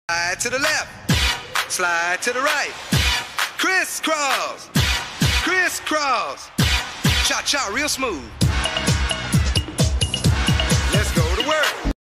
Slide to the left, slide to the right, crisscross, crisscross, cha-cha real smooth.